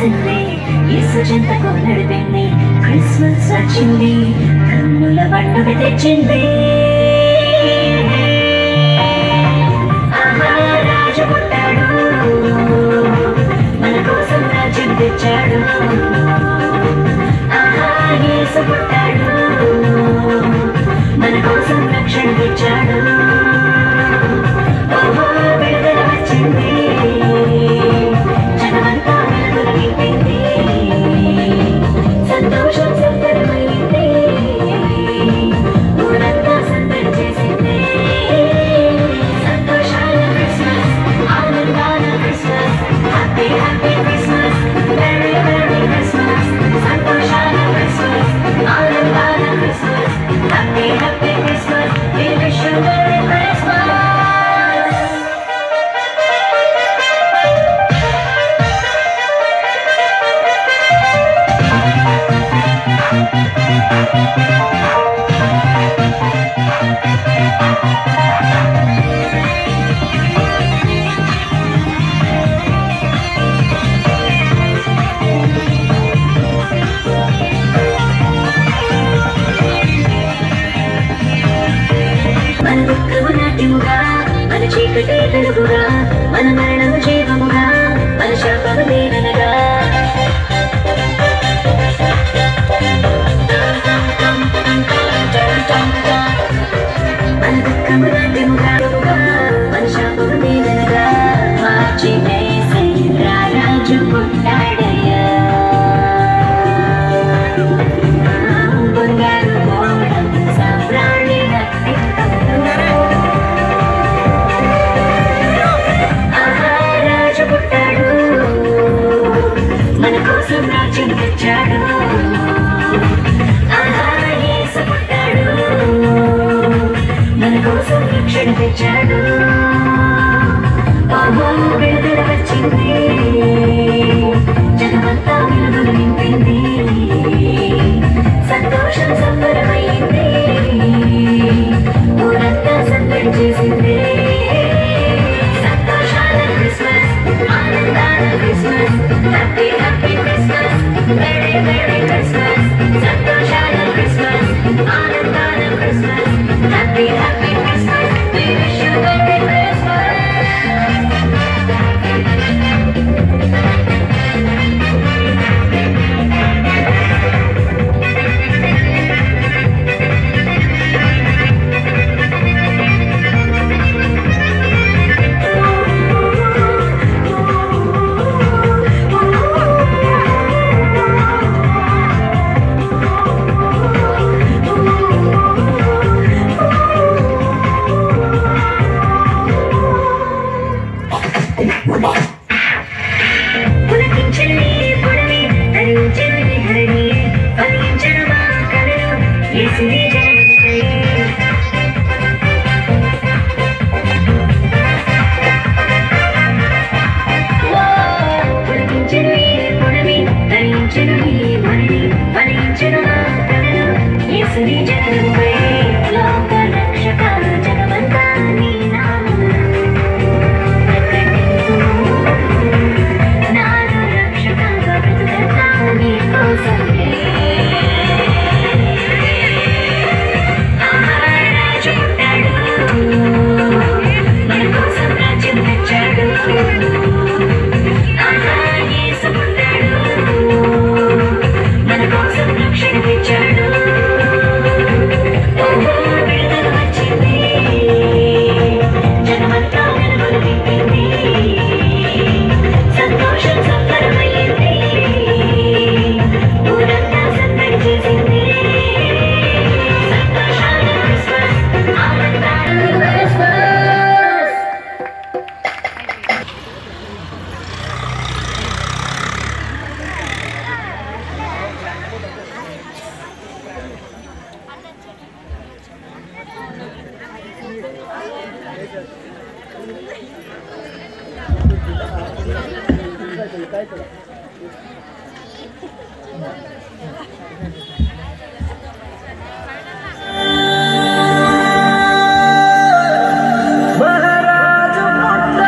చేసింది యేసు చెంతకు నడిపింది క్రిస్మస్ వచ్చింది కన్నుల పండుగ తెచ్చింది రాజు పుట్టాడు మన కోసం రాజ్యం తెచ్చాడు యేసు పుట్టాడు మన కోసం రక్షణ తెచ్చాడు విడుదల వచ్చింది జనమంతా వెలుగులు నింపింది సంతోషం సంబరమైంది ఊరంతా సందడి చేసింది సంతోషాల క్రిస్మస్ ఆనందాల Christmas happy happy Christmas merry merry Christmas సంతోషాల క్రిస్మస్ ఆనందాల Christmas happy happy Christmas we wish you merry Christmas మన దుఃఖము నాట్యముగా మన చీకటి వెలుగుగా మన మరణము జీవముగా మన శాపము దీవెనగా మన దుఃఖము నాట్యముగా మన శాపము దీవెనగా మార్చి యేసయ్య రాజు పుట్టాడయ్యా బంగారు మోడం సాంబ్రాణి రాజు పుట్టాడు మన కోసం రాజ్యం తెచ్చాడు యేసు పుట్టాడు మన కోసం రక్షణ తెచ్చాడు విడుదల వచ్చింది జనమంతా వెలుగులు నింపింది సంతోషం సంబరమైంది ఊరంతా సందడి చేసింది సంతోషాల క్రిస్మస్ ఆనందాల Christmas happy happy Christmas merry merry Christmas సంతోషాల క్రిస్మస్ ఆనందాల Christmas happy happy Christmas we wish you merry Christmas పులకించని పొడవి ధరించని హరిణి ఫలించిన మా కలలు యేసుని జనముపై పులకించని పొడవి ధరించని హరిణి ఫలించిన మా కలలు యేసుని జనముపై లోక రక్షక జగమంతా నీ నామము రాజు పుట్టాడు మన కోసం రాజ్యం తెచ్చాడు యేసు పుట్టాడు మన కోసం రక్షణ తెచ్చాడు విడుదల వచ్చింది జనమంతా వెలుగులు నింపింది సంతోషం సంబరమైంది ఊరంతా సందడి చేసింది సంతోషాల క్రిస్మస్ ఆనందాల క్రిస్మస్ काय